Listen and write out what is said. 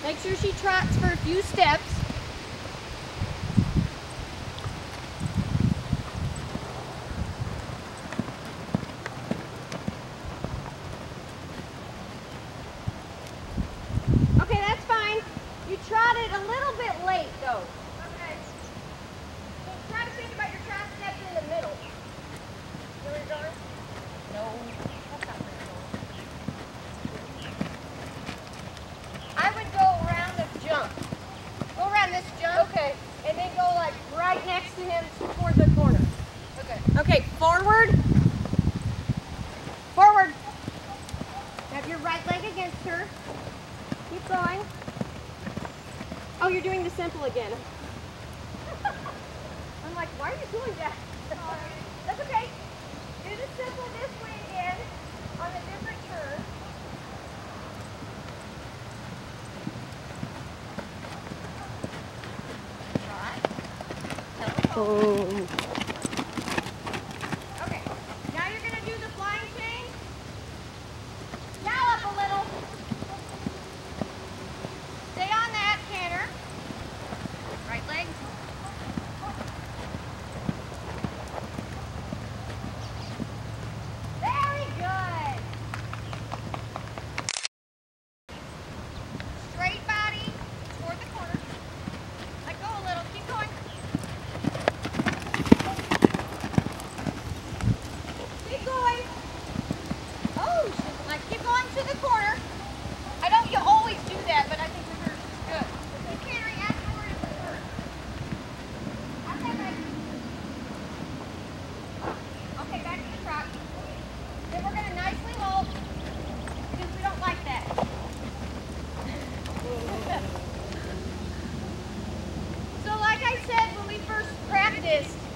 Make sure she trots for a few steps. Okay, that's fine. You trotted a little bit late though. Okay. So try to think about your trot steps in the middle. Where are you going? No. That's not where you're going. I would go around the jump. Go around this jump. Okay. And then go like right next to him toward the corner. Okay. Okay, forward. Forward. Have your right leg against her. Keep going. Oh, you're doing the simple again. I'm like, why are you doing that? That's okay. Do the simple this way again on a different turn. Oh. Okay, now you're going to do the flying chain. Gallop a little. Stay on that, canter. Right leg. Very good. Straight body toward the corner. Let go a little. Keep going. Keep going. Oh, like keep going to the corner. I know you always do that, but I think for her it's good. Keep cantering afterward is the turn. Okay, back to the trot. Then we're going to nicely hold because we don't like that. So like I said when we first practiced,